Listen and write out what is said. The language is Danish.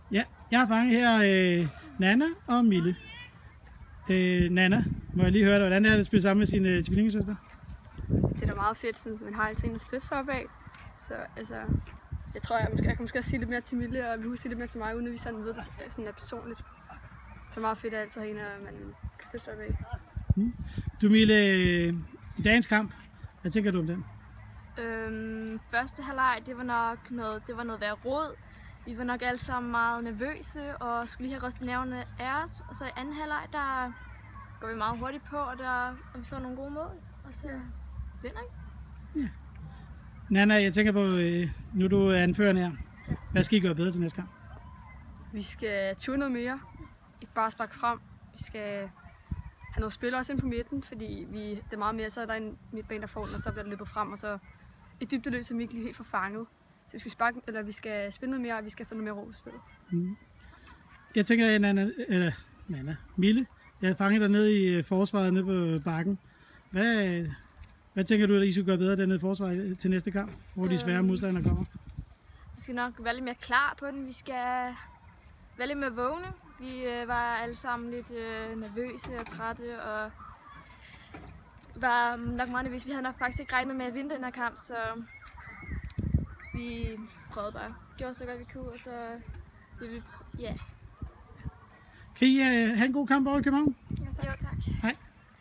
Ja, jeg har fanget her Nanna og Mille. Nanna, må jeg lige høre dig, hvordan er det at spille sammen med sine tvillingesøster? Det er da meget fedt, sådan, man har alting at støtte sig op af. Så altså, jeg tror, jeg kan måske også sige lidt mere til Mille, og vi kan sige lidt mere til mig, uden at vi sådan ved det sådan er personligt. Så meget fedt er altid en, at man kan støtte sig op af. Du Mille, i dagens kamp, hvad tænker du om den? Første halvleg, det var noget værre rod. Vi var nok alle sammen meget nervøse og skulle lige have rystet nerverne af os. Og så i anden halvleg, der går vi meget hurtigt på, og vi får nogle gode mål. Og så vinder vi. Ja. Nanna, jeg tænker på, nu du er anføreren her. Hvad skal I gøre bedre til næste kamp? Vi skal ture noget mere. Ikke bare sparke frem. Vi skal have nogle spillere også ind på midten, fordi det er meget mere, så er der en midtbane, der får den, og så bliver der løbet frem, og så et dybdeløb, som vi ikke lige helt får fanget. Så vi skal spille noget mere, og vi skal få noget mere ro i spillet. Jeg tænker, Mille, jeg har fanget dig ned i forsvaret nede på bakken. Hvad tænker du, at I skal gøre bedre dernede i forsvaret til næste kamp, hvor de svære modstandere kommer? Vi skal nok være lidt mere klar på den. Vi skal være lidt mere vågne. Vi var alle sammen lidt nervøse og trætte, og var nok meget nervøse. Vi havde nok faktisk ikke regnet med at vinde den her kamp, så vi prøvede bare. Gjorde så godt vi kunne, og så ja. Kan I have en god kamp over i København? Jo, tak. Hej.